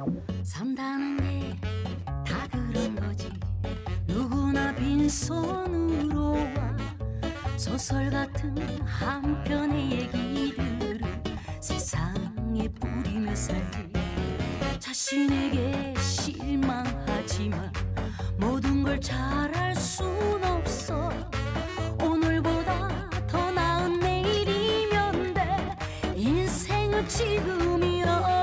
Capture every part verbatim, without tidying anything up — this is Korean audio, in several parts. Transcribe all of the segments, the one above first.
산다는 게 다 그런 거지. 누구나 빈손으로 와 소설 같은 한 편의 얘기들을 세상에 뿌리며 살지. 자신에게 실망하지만 모든 걸 잘할 순 없어. 오늘보다 더 나은 내일이면 돼. 인생은 지금이야.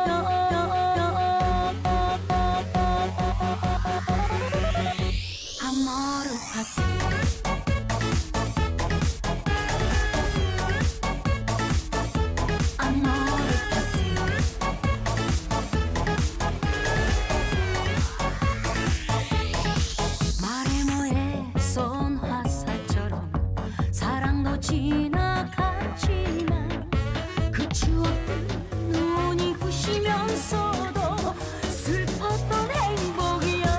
아모르 파티. 아모르 파티. 말해 뭐해 선화살처럼 사랑도 지나갔지만 그 추억들 눈이 부시면서도 슬펐던 행복이야.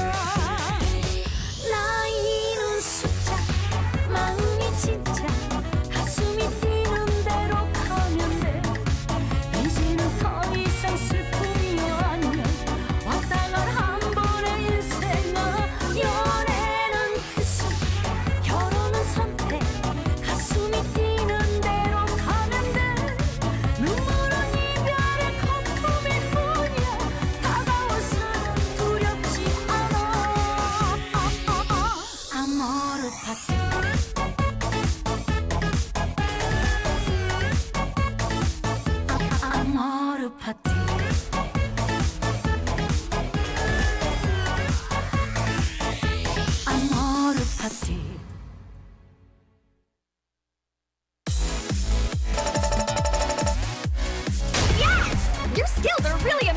나이는 숫자 마음이 진짜 가슴이 뛰는 대로 가면 돼. 이제는 더 이상 슬픔이 아니야. 왔다 간 한 번의 인생아. 연애는 기술 결혼은 선택. 가슴이 뛰는 대로 가면 돼. 눈물은 이별의 거품일 뿐이야. 다가올 사랑 두렵지 않아. 아모르 파티. 아모르 파티. 아모르 파티. Yes! Your skills are really